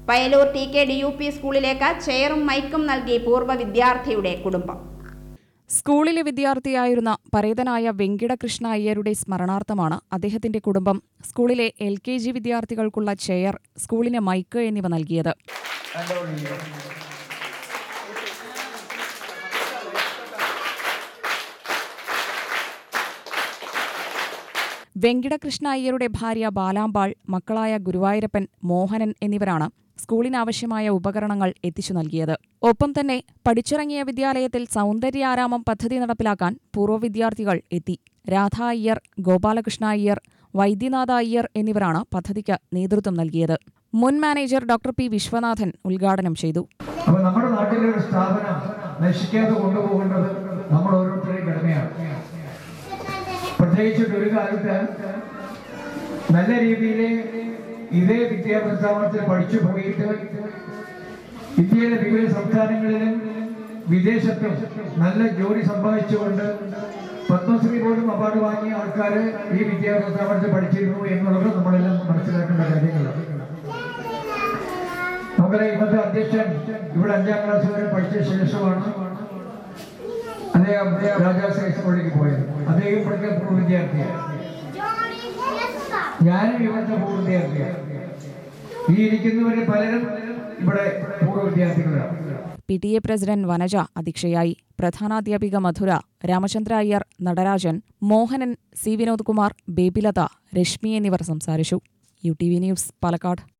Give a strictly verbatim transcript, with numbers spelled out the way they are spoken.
Payyanur T K D U P സ്കൂളിലേക്ക് ചെയറും മൈക്കും നൽകി പൂർവ്വ വിദ്യാർത്ഥിയുടെ കുടുംബം. സ്കൂളിലെ വിദ്യാർത്ഥിയായിരുന്ന പരേതനായ വെങ്കിടകൃഷ്ണ അയ്യരുടെ സ്മരണാർത്ഥമാണ് അദ്ദേഹത്തിന്റെ കുടുംബം സ്കൂളിലെ എൽ കെ ജി വിദ്യാർത്ഥികൾക്കുള്ള ചെയർ, സ്കൂളിന് മൈക്ക് എന്നിവ നൽകിയത്. വെങ്കിടകൃഷ്ണ അയ്യരുടെ ഭാര്യ ബാലാമ്പാൾ, മക്കളായ ഗുരുവായൂരപ്പൻ, മോഹനൻ എന്നിവരാണ് സ്കൂളിനാവശ്യമായ ഉപകരണങ്ങൾ എത്തിച്ചു നൽകിയത്. ഒപ്പം തന്നെ പഠിച്ചിറങ്ങിയ വിദ്യാലയത്തിൽ സൗന്ദര്യാരാമം പദ്ധതി നടപ്പിലാക്കാൻ പൂർവ്വ വിദ്യാർത്ഥികൾ എത്തി. രാധ അയ്യർ, ഗോപാലകൃഷ്ണ അയ്യർ, വൈദ്യനാഥ അയ്യർ എന്നിവരാണ് പദ്ധതിക്ക് നേതൃത്വം നൽകിയത്. മുൻ മാനേജർ ഡോക്ടർ പി വിശ്വനാഥൻ ഉദ്ഘാടനം ചെയ്തു. അപ്പോൾ നമ്മുടെ നാട്ടിലെ ഒരു സ്ഥാപനം നശിക്കാതെ കൊണ്ടുപോകേണ്ടത് നമ്മൾ ഓരോരുത്തരുടെയും കടമയാണ്. പ്രത്യേകിച്ചിട്ട് ഒരു കാലത്ത് നല്ല രീതിയിൽ ഇതേ വിദ്യാഭ്യാസ സ്ഥാപനത്തിൽ പഠിച്ചു പോയിട്ട് ഇന്ത്യയിലെ വിവിധ സംസ്ഥാനങ്ങളിലും വിദേശത്തും നല്ല ജോലി സമ്പാദിച്ചുകൊണ്ട് പത്മശ്രീ പോലും അവാർഡ് വാങ്ങിയ ആൾക്കാർ ഈ വിദ്യാഭ്യാസ സ്ഥാപനത്തിൽ പഠിച്ചിരുന്നു എന്നുള്ളത് നമ്മളെല്ലാം മനസ്സിലാക്കേണ്ട കാര്യങ്ങളാണ്. നമുക്കറിയാം, ഇന്നത്തെ അധ്യക്ഷൻ ഇവിടെ അഞ്ചാം ക്ലാസ് വരെ പഠിച്ച ശേഷമാണ് അദ്ദേഹം രാജാസ് ഹൈസ്കൂളിലേക്ക് പോയത്. അദ്ദേഹം ഇവിടുത്തെ പൂർവ്വ വിദ്യാർത്ഥിയാണ്. ഞാനും ഇവിടുത്തെ പൂർവ്വ വിദ്യാർത്ഥിയാണ്. ഈ ഇരിക്കുന്നവരെ പലരും ഇവിടെ പൂർവ്വ വിദ്യാർത്ഥികളാണ്. P T A president Vanaja അധ്യക്ഷയായി. പ്രധാനാധ്യാപിക മധുര, രാമചന്ദ്ര അയ്യർ, നടരാജൻ, മോഹനൻ, സി വിനോദ് കുമാർ, ബേബിലത, രശ്മി എന്നിവർ സംസാരിച്ചു. U T V news, Palakkad.